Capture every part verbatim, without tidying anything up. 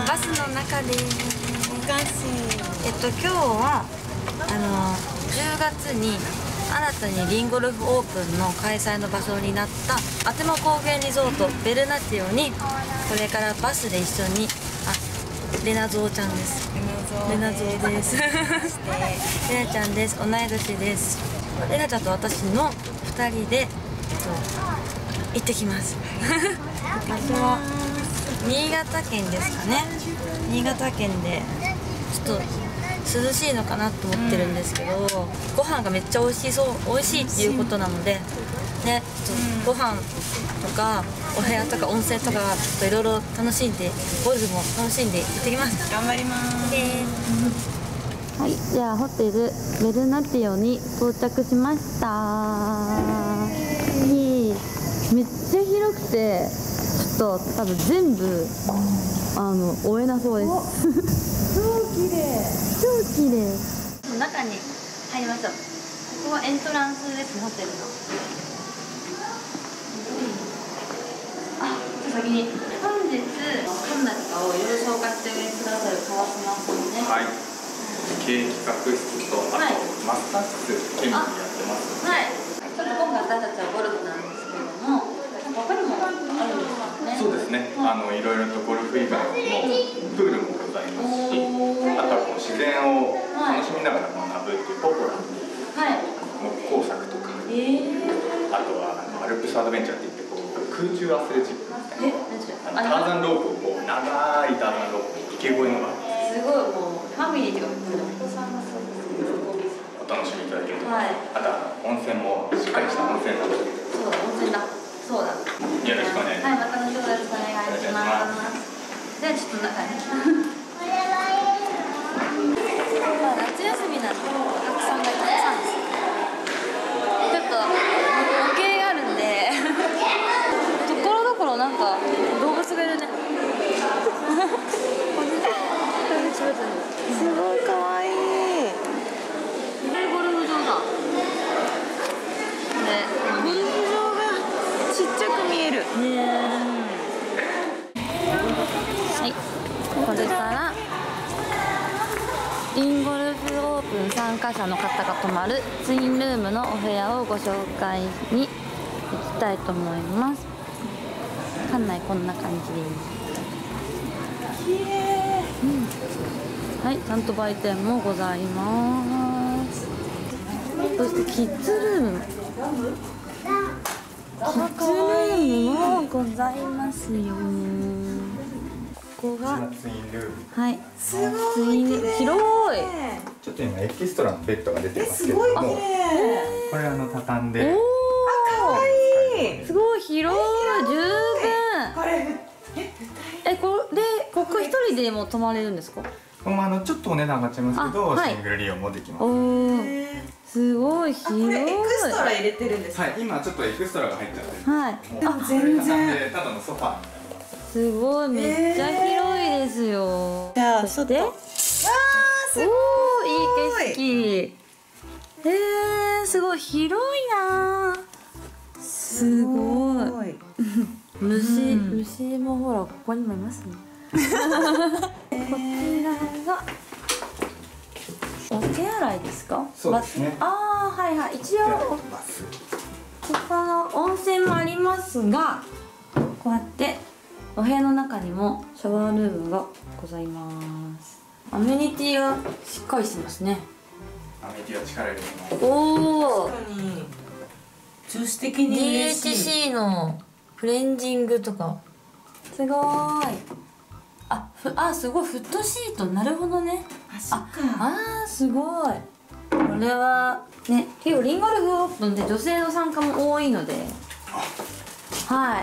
バスの中でおかしい。 えっと今日はあのじゅうがつに新たにリンゴルフオープンの開催の場所になったアテモ高原リゾートベルナティオにこれからバスで一緒に、あ、レナゾーちゃんです。レナゾーです。レナちゃんです。同い年です。レナちゃんと私のふたりで、えっと、行ってきます。場所は新潟県ですかね。新潟県でちょっと涼しいのかなと思ってるんですけど、うん、ご飯がめっちゃ美味しそう美味しいっていうことなのでね、ちょっとご飯とかお部屋とか温泉とかいろいろ楽しんで、ゴルフも楽しんで行ってきます。 頑張ります。 はい、じゃあホテルベルナティオに到着しました。めっちゃ広くてちょっと多分全部あの追えなそうです。超綺麗超綺麗。中に入りましょう。ここはエントランスですね、ホテルの。あ、先に本日館内とかをいろいろ紹介してくださる川島さんね。 はい。経営企画室とあと、はい、マスター室兼務やってます。 はい。ちょっと今回私たちはゴルフなんですけれども、他にもあるんですかね。 そうですね。あのいろいろとゴルフ以外のプールもございますし、あとはこう自然を楽しみながら学ぶっていうポポラの工作とか、はい、あとはあのアルプスアドベンチャーっていってこう空中アスレチックみたいな、ターザンロープをこう長いターザンロープ池越えのがすごいもうファミリーとかお子さんがそうですお楽しみいただけると、 はい、 あとは温泉もしっかりした温泉なので、 そうだ温泉だそうだ、 よろしくお願いします。 はい、また後ほどよろしくお願いします。じゃあちょっと中に夏休みなんでお客さんがたくさんです。ちょっと模型があるんでところどころなんか動物がいるね。 すごい可愛い。 ゴルフ場だ。ね、 ゴルフ場がちっちゃく見える。 ね。はい、これからリンゴルフオープン参加者の方が泊まるツインルームのお部屋をご紹介に行きたいと思います。館内こんな感じです。 綺麗。 うん、はい、ちゃんと売店もございます。そしてキッズルームもキッズルームもございますよ。ここがツインルーム。 はい、 すごい広い。 ちょっと今エキストラのベッドが出てますけれども、これあの畳んで、 おお、 可愛い。 すごい広い、十分。 これえ、これここ一人でも泊まれるんですか？ このあのちょっとお値段上がっちゃいますけど、 はい、 シングル利用もできます。 おお、すごい広い。 これエクストラ入れてるんですか？ はい、今ちょっとエクストラが入っちゃってる。 はい。 あ、全然ただのソファー。 すごい、めっちゃ広いですよ。 じゃあそして、 わあ、すごい。 おー、いい景色。えー、すごい広いな。すごい。虫、虫もほらここにもいますね。こちらがお手洗いですか？ そうですね。 ああ、はいはい。一応ここの温泉もありますが、こうやってお部屋の中にもシャワールームがございます。アメニティがしっかりしてますね。 アメニティは力入れてます。 おお。 確かに女子的にディーエイ嬉しい。 チシー のクレンジングとかすごーい。あ、ふあすごいフットシート、なるほどね。 あ、そっか。 あーすごい。これはね、結構リンゴルフオープンで女性の参加も多いので、はい、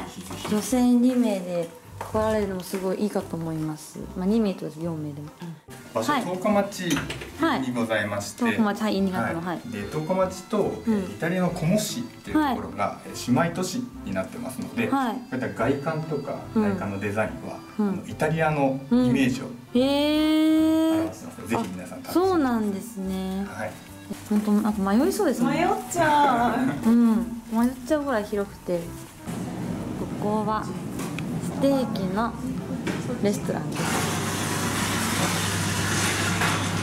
女性に名で来られるのもすごいいいかと思います。まあに名とよん名でも。 場所、十日町にございまして、 十日町、はい、新潟の、はい。 で、十日町とイタリアのコモ市っていうところが姉妹都市になってますので、こういった外観とか内観のデザインはイタリアのイメージを表してますので、ぜひ皆さん楽しんでください。 そうなんですね。 はい。 本当なんか迷いそうですね。 迷っちゃう。 うん、迷っちゃうぐらい広くて、ここはステーキのレストランです。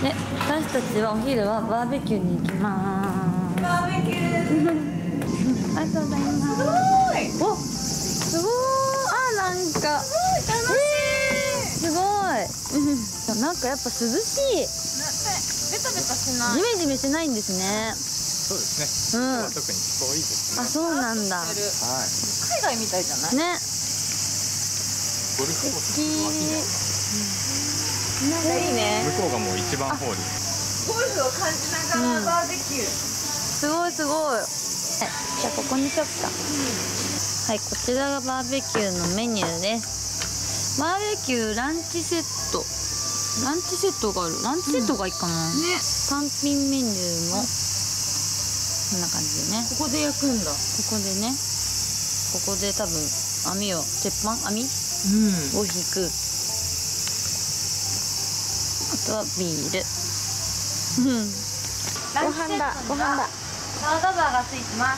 で、私たちはお昼はバーベキューに行きます。 バーベキュー。 ありがとうございます。 すごい。 お、すごい。あ、なんか。すごい楽しい。すごい。なんかやっぱ涼しい。 ベタベタしない。 ジメジメしないんですね。 そうですね。 うん。 今日は特に気候いいですね。 あ、そうなんだ。 はい。 海外みたいじゃない？ ね。 ゴルフコースの脇にあります。 なんかいいね。 向こうがもう一番ホール。 ゴルフを感じながらバーベキュー。 すごいすごい。じゃあここにしよっか。はい、こちらがバーベキューのメニューです。バーベキューランチセット。ランチセットがある。ランチセットがいいかな。 ね。 単品メニューもこんな感じでね。 ここで焼くんだ。 ここでね。ここで多分網を鉄板網うん。 を引く。あとはビール。うん。ご飯だ。ご飯だ。サラダバーがついてます。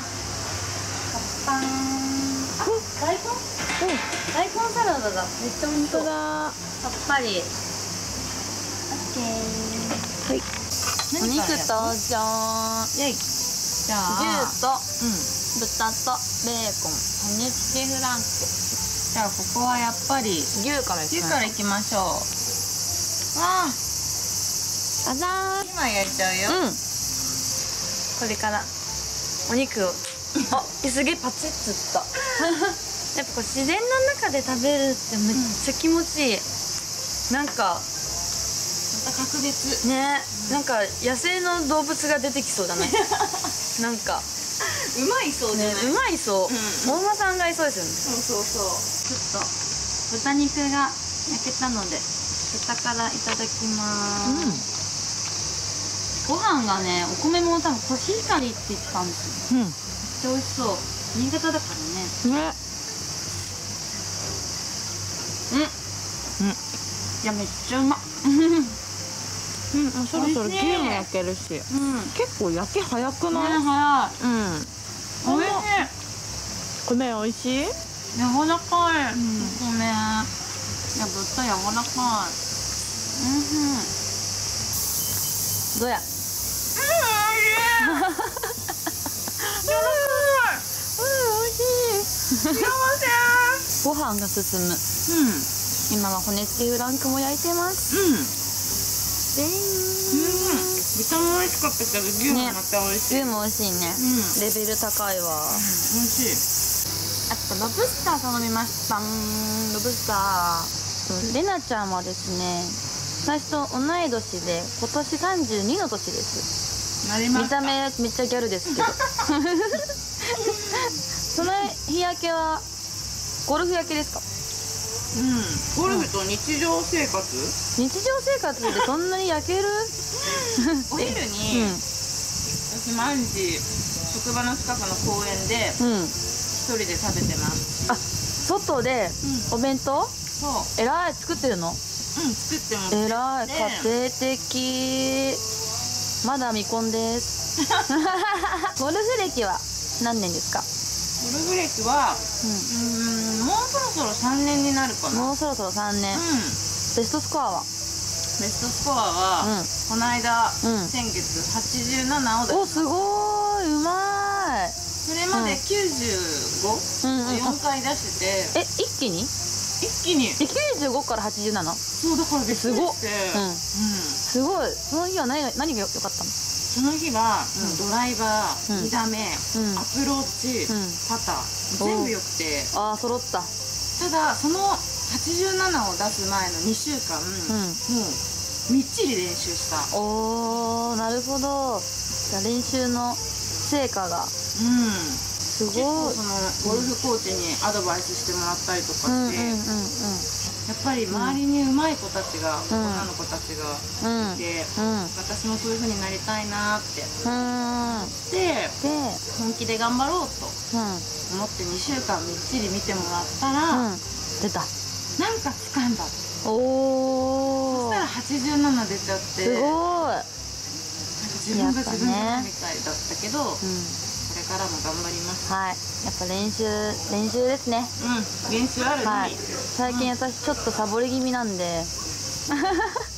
パンパン。あ、大根？うん。大根サラダだ。めっちゃ美味しそう。さっぱり。オッケー。はい。お肉登場。 イェイ。じゃあ。 牛とうん。 豚とベーコン、骨付きフランク。 じゃあここはやっぱり牛からいきます。 牛から行きましょう。わあ。 あざー。 今焼いちゃうよ。 うん。これからお肉を。あ、すげえパチッつった。やっぱこう自然の中で食べるってめっちゃ気持ちいい。なんかまた格別。 ね、なんか野生の動物が出てきそうだね。なんかうまいそうじゃね、 ない？ うまいそう。 うん大間さんがいそうですよね。 そうそうそう。 ちょっと豚肉が焼けたので豚からいただきます。ご飯がね、お米も多分コシヒカリって言ってたんですよ。 うん。 めっちゃ美味しそう。新潟だからね。 ね。 うん。 うん。 いや、めっちゃうま。 うん、もうそろそろ美味しい牛も焼けるし。 うん。 結構焼き早くね、 ない？ 早い。 うん。 美味しい。 米美味しい？ 柔らかい。お米。いや、豚柔らかい。うん。どうや。ご飯が進む。今は骨付きフランクも焼いてます。 うん。 でーん。 豚も美味しかったけど牛もまた美味しい。 牛も美味しいね。 うんレベル高いわ。 美味しい。 あとロブスター頼みました。ロブスター。レナちゃんはですね、私と同い年で今年さんじゅうにの年です。 なりました。 見た目めっちゃギャルですけど。その日焼けはゴルフ焼けですか？ うん。ゴルフと日常生活？ 日常生活でそんなに焼ける？ お昼に、 うん私毎日職場の近くの公園でうん。 一人で食べてます。 あ、外でお弁当？ そう。 えらい、作ってるの？ うん、作ってます。 えらい、 ね家庭的。まだ未婚です。ゴルフ歴は何年ですか？ ゴルフ歴は、うーん、もうそろそろさんねんになるかな。 もうそろそろさんねん。 うん。 ベストスコアは？ ベストスコアは、 うんこの間、 うん先月はちじゅうななを出しお、すごーい、うまい。 それまできゅうじゅうご、 うんうんよんかい出してて、 え、一気に？ 一気に。 え、きゅうじゅうごからはちじゅうなな？ そうだからびっくりして、 すごっうんうんすごい。その日は何が何が良かったの？ その日は、ドライバー、 うんに打目、 うんアプローチ、 うんパター全部良くて、 ああ、揃った。 ただそのはちじゅうななを出す前のにしゅうかん、もうみっちり練習した。 おー、なるほど。じゃあ練習の成果がうん。 すごい。 結構そのゴルフコーチにアドバイスしてもらったりとかして、 うんうんうんうんやっぱり周りに上手い子たちが、 ん女の子たちがうんいて、 うん私もそういう風になりたいなってうんでで、 本気で頑張ろうとうん思ってにしゅうかんみっちり見てもらったら、 うん出た。 なんか掴んだ。 おー、 そしたらはちじゅうなな出ちゃって、 すごい。 自分がやっぱね自分がみたいだったけど、こうんれからも頑張ります。 はい、やっぱ練習練習ですね。 うん、練習あるのに、 はい、最近私ちょっとサボり気味なんで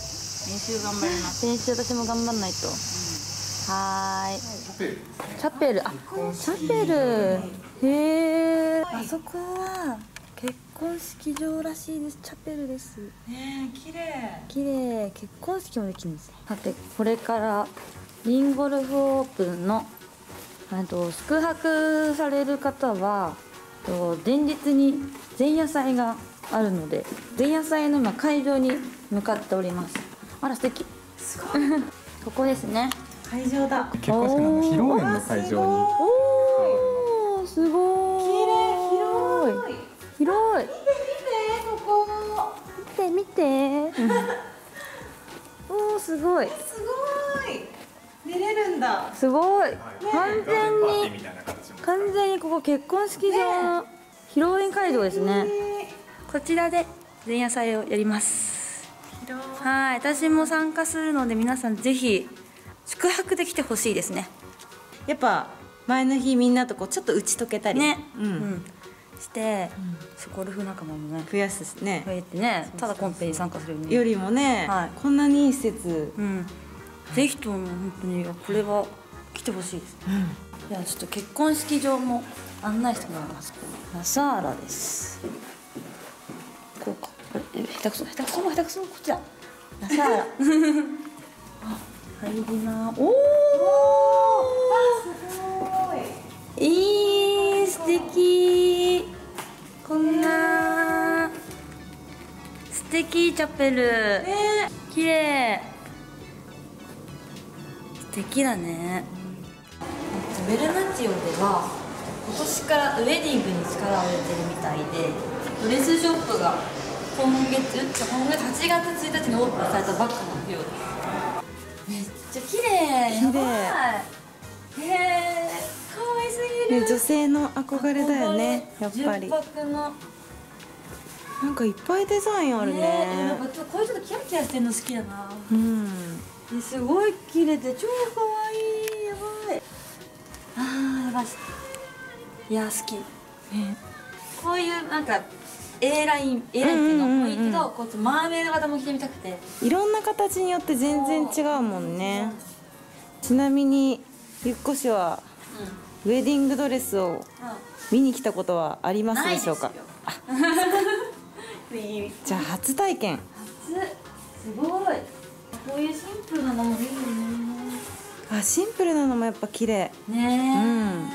練習頑張ります。 練習私も頑張んないと。はーい。チャペル、あ、チャペル。へえ。あそこは結婚式場らしいです。チャペルです。 ねえ、綺麗。 綺麗。結婚式もできるんですね。さて、これからリンゴルフオープンのあと宿泊される方はと前日に前夜祭があるので、前夜祭の今会場に向かっております。あら素敵。 すごい。 ここですね。 会場だ。 結婚式の披露宴の会場に。 おお、すごい。 綺麗、広い。 広い。 見て見て、ここ。 見て見て。おお、すごい。 すごい。出れるんだ。 すごい。完全パーティーにみたいな形も完全にここ結婚式場の披露宴会場ですね。こちらで前夜祭をやります。 広い。 はい、私も参加するので皆さんぜひ宿泊できてほしいですね。 やっぱ前の日みんなとこうちょっと打ち解けたりね、 うんうんして、そうゴルフ仲間もね増やすね増えてね、ただコンペに参加するようによりもね、 はいこんなにいい施設、 うんぜひとも本当にこれは来てほしいですね。じゃあちょっと結婚式場も案内してもらいます。ラサーラです。こうか。え下手くそ下手くそも下手くそもこっちだ。ラサーラ。あ入りまー。おお。 すごい。 いい素敵。こんな素敵チャペル。 ね、 綺麗。素敵だね。ベルナチオでは今年からウェディングに力を入れてるみたいで、ドレスショップが今月今月はちがつついたちにオープンされたばっかのようです。めっちゃ綺麗。 綺麗。 へえ、可愛すぎる。 ね、女性の憧れだよね、やっぱり。 純白のなんかいっぱいデザインあるね。 ね、なんかこういうちょっとキラキラしてるの好きだな。 うん。 えすごい綺麗で超可愛い。やばい。あーやばい。いや好き。 ね、 こういうなんか A ライン A ラインっていうのうんうんうんうんもいいけど、こうマーメイド型も着てみたくて。 いろんな形によって全然違うもんね。ちなみにゆっこしはウェディングドレスを見に来たことはありますでしょうか。 いい。 じゃあ初体験。 すごい。こういうシンプルなのもいいよね。 あ、シンプルなのもやっぱ綺麗。 ね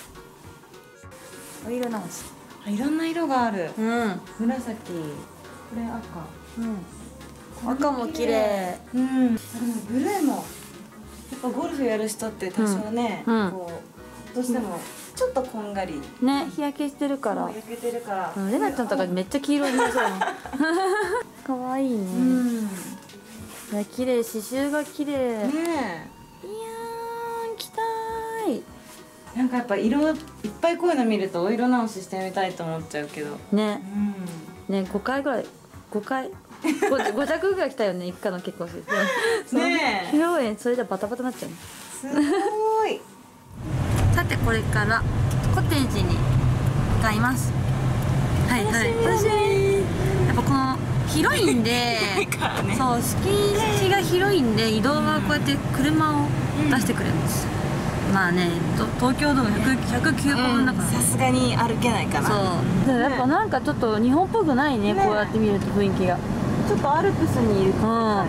え。お色直し。 あ、いろんな色がある。 うん。 紫、これ赤。 うん。赤も綺麗。 うん。あ、でもブルーもやっぱゴルフやる人って多少ね、 うんうんこうどうしてもちょっとこんがりね、日焼けしてるから。 焼けてるから。 うんレナちゃんとかめっちゃ黄色になりそうだもん。可愛いね。 うん。ねいや綺麗、刺繍が綺麗。いやー、 え。 着たーい。 なんかやっぱ色いっぱいこういうの見るとお色直ししてみたいと思っちゃうけど。 ね、 うん。 ね、ごかいぐらい、ごかい、ごご着ぐらい来たよね、一家の結婚式。 ねえ披露宴それじゃバタバタになっちゃうね。 すごい。 さてこれからコテージに向かいます。はいはい。 楽しみだね。 やっぱこの広いんで、 からね。 そう敷地が広いんで移動はこうやって車を出してくれます。まあね、と東京ドームひゃくきゅうこぶんだからね。 さすがに歩けないかな。 そう。やっぱなんかちょっと日本っぽくないね、 ねこうやって見ると雰囲気が。 ちょっとアルプスにいるうん。はい、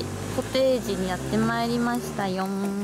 コテージにやってまいりましたよ。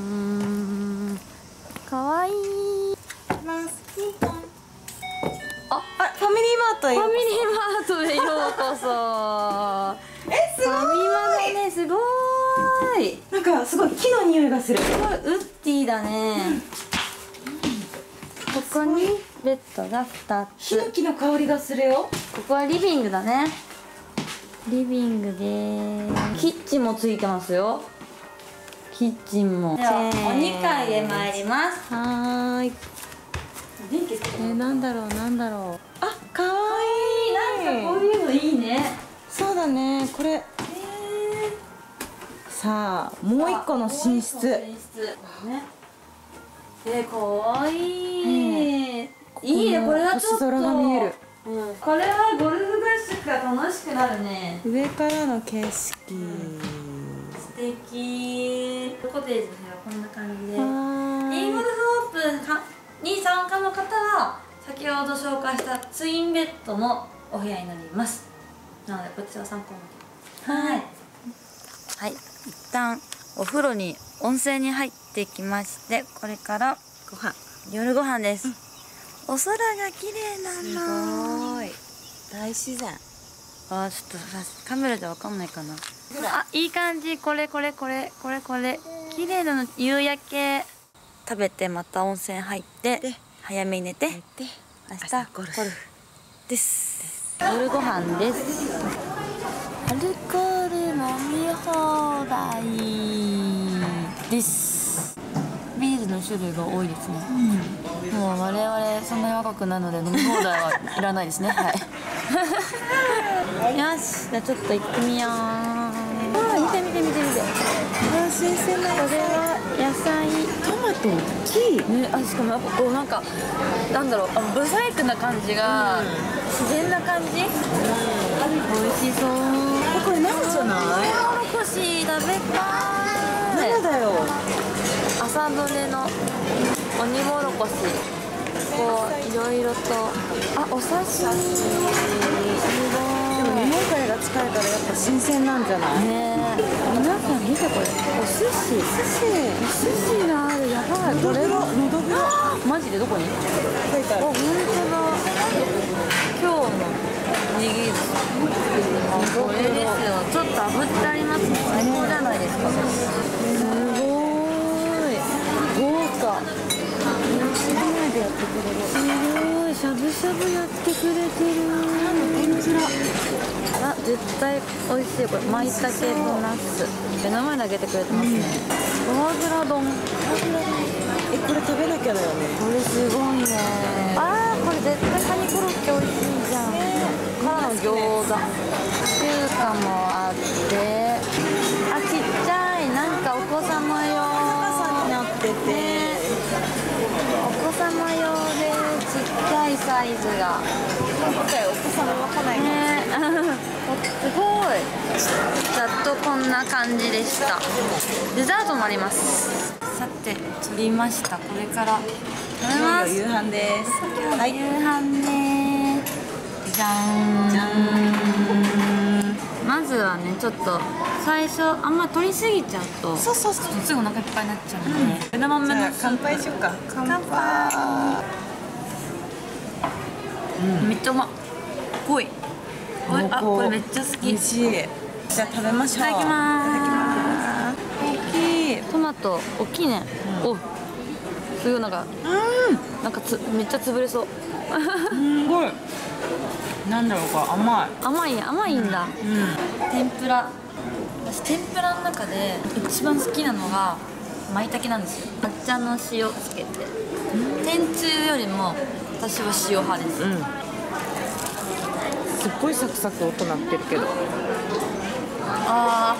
かわいい。 ます。ピンポン。 あ、 あ、ファミリーマートへファようこミリーマートへようこそ。 え、すごい。 ファミマだね、すごーい。 なんかすごい木の匂いがする。 すごいウッディだね。ここにベッドがふたつ。 ヒノキの香りがするよ。 ここはリビングだね。リビングでーす。キッチンもついてますよ。キッチンも。ではおにかいへ参ります。 はーい。 電気つけてえー、なんだろうなんだろう。あ、かわいい。 なんかこういうのいいね。 そうだね。これ。 えさあ、もう一個の寝室。 寝室ね。えー、かわいい。いいね、これはちょっと。 星空が見える。 うん、これはゴルフ合宿が楽しくなるね。 上からの景色。 敵。コテージの部屋はこんな感じで、リンゴルフオープンかに参加の方は先ほど紹介したツインベッドのお部屋になります。なのでこちらを参考に。はいはい、一旦お風呂に温泉に入ってきまして、これからご飯、 夜ご飯です。お空が綺麗なんだ。 すごい大自然。 あー、ちょっとさカメラでわかんないかな。あ、いい感じ。これこれこれこれこれ綺麗なの。夕焼け食べてまた温泉入って早めに寝て、明日ゴルフです。夜ご飯です。アルコール飲み放題です。ビールの種類が多いですね。うん、もう我々そんなに若くないので飲み放題はいらないですね。はい。よし、じゃあちょっと行ってみよう。あー、見て見て見て見て。 あ、新鮮な野これは野菜。 トマト大きい。 ね、あ、しかもやっぱこうなんかなんだろう、あのブサイクな感じが、自然な感じ。美味しそう。 これ生じゃない？ トウモロコシ食べたい。 生だよ。 朝どれの鬼もろこし。こういろいろと、あ、お刺身。すごい。 でも日本海が近いからやっぱ新鮮なんじゃない？ ねえ、皆さん見てこれ、お寿司。お寿司がある。やばい。これはのどぐろ。 マジでどこに？ 書いてある。 あ、本当だ。今日の握り。あ、これですよ。ちょっと炙ってありますね。最高じゃないですか。すごい。豪華。すごい。しゃぶしゃぶやってくれてる。天ぷら。あ、絶対美味しい。これ舞茸とナス。目の前で揚げてくれてますね。フォアグラ丼。 え、これ食べなきゃだよね。 これすごいね。あー、これ絶対カニコロッケ美味しいじゃん。からの餃子。中華もあって、あ、ちっちゃい、なんかお子様用になってて、 お子様用でちっちゃいサイズが。 今回お子様は来ないからね、すごい。ざっとこんな感じでした。デザートもあります。さて、取りました。これから食べます。 夕飯です。 はい、夕飯ね。じゃーん。 じゃーん。 まずはね、ちょっと最初あんま取りすぎちゃうと、 そうそうそう。 すぐお腹いっぱいになっちゃうので、枝豆じゃのあ乾杯しようか。乾杯。 めっちゃうまっ。濃い。これ、あ、これめっちゃ好き。 美味しい。じゃあ食べましょう。 いただきまーす。 大きい。 トマト大きいね。お、すごいなんか、 うなんかつめっちゃ潰れそう。 ん。すごい。なんだろうか、甘い。 甘い甘いんだ。 うん。 天ぷら。私天ぷらの中で一番好きなのが舞茸なんですよ。抹茶の塩つけて。天つゆよりも私は塩派です。 うん。すっごいサクサク音鳴ってるけど。 あ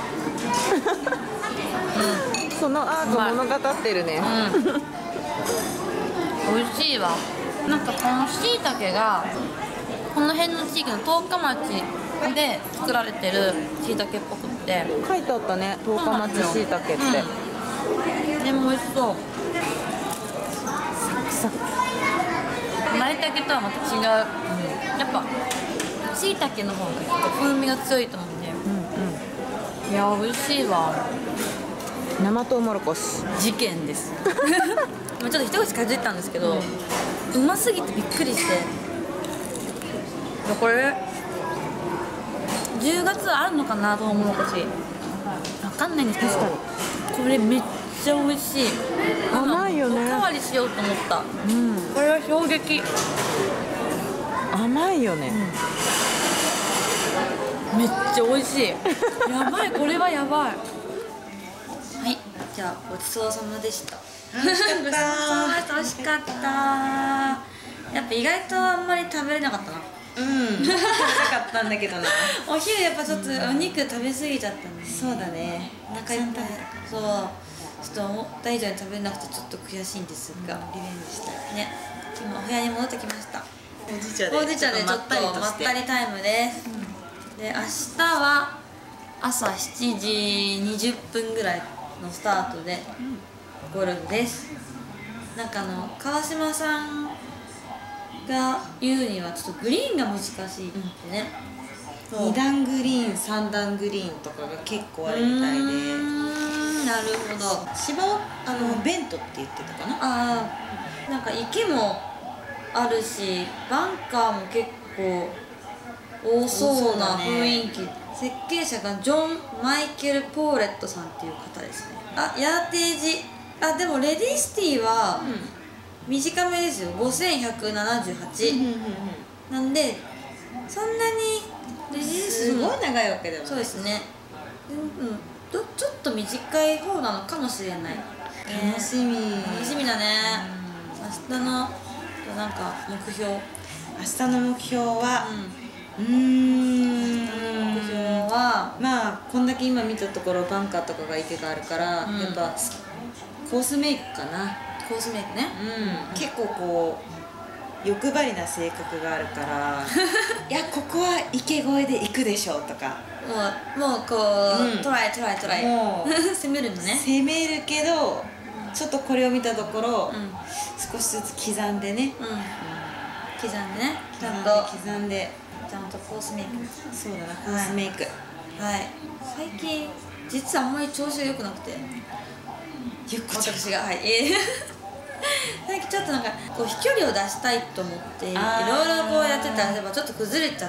そのアート物語ってるね。 あ、うん。美味しいわ。なんかこの椎茸がこの辺の地域の十日町で作られてる椎茸っぽくって。 書いてあったね。十日町しいたけって。 うん、でも美味しそう。 サクサク。 舞茸とはまた違う。うん、やっぱ椎茸の方がちょっと風味が強いと思うんで。 うんうん。 いや美味しいわ。 生トウモロコシ。 事件です。ちょっと一口かじったんですけど、うますぎてびっくりして。いやこれじゅうがつあるのかな、トウモロコシ。わかんないんですけど、これめっちゃ美味しい。 甘いよね。 おかわりしようと思った。 うん。 これは衝撃。 甘いよね。 めっちゃ美味しい。やばい、これはやばい。はい、じゃあごちそうさまでした。 美味しかった美味しかった。やっぱ意外とあんまり食べれなかったな。 うん食べたかったんだけどな。 お昼やっぱちょっとお肉食べ過ぎちゃったんで、 そうだね。 お腹いっぱい。そう、ちょっと思った以上に食べれなくてちょっと悔しいんですが、 リベンジしたいね、今お部屋に戻ってきました。 ほうじ茶でほうじ茶でちょっとまったりタイムです。で、明日は朝しちじにじゅっぷんぐらいのスタートでゴルフです。なんかあの川島さんが言うにはちょっとグリーンが難しいってね、 うん、に段グリーンさん段グリーンとかが結構あるみたいで。うーん、なるほど。 芝はあのベントって言ってたかな。 ああ、なんか池もあるしバンカーも結構多そうな雰囲気、ね、設計者がジョン・マイケル・ポーレットさんっていう方ですね。あ、ヤーテージ、あ、でもレディスティは短めですよ。ごせんひゃくななじゅうはち、うんうんうんうん、なんでそんなにレディスティすごい長いわけでもない。 そうですね、うんうん、ちょっと短い方なのかもしれない、ね、 楽しみ楽しみだね、うん、明日のなんか目標明日の目標は、うん、うーん目標はまあこんだけ今見たところバンカーとかが池があるから、うん、やっぱコースメイクかな。 コースメイクね、 うん、結構こう欲張りな性格があるからいやここは池越えで行くでしょとか、 もうもうこう、うん、トライトライトライもう攻めるのね。 攻めるけどちょっとこれを見たところ、うん、少しずつ刻んでね、うんうん、 刻んでね、 ちゃんと刻んでちゃんとコースメイク。 そうだな、コースメイク。 はい、はい、最近実はあんまり調子が良くなくて、 ゆっこちゃん私がはい最近ちょっとなんかこう飛距離を出したいと思っていろいろこうやってたらちょっと崩れちゃって、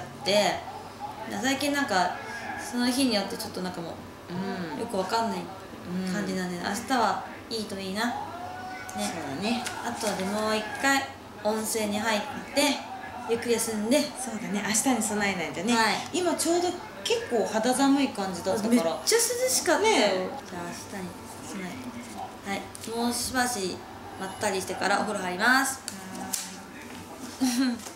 最近なんかその日によってちょっとなんかもう、うん、よくわかんない感じなんで、うん、明日はいいといいな、ね、 そうだね。 あとでもう一回温泉に入ってゆっくり休んで。 そうだね、明日に備えないとね、 はい、 今ちょうど結構肌寒い感じだったからめっちゃ涼しかったよ、ね、じゃあ明日に備えて、はい、もうしばしまったりしてからお風呂入ります。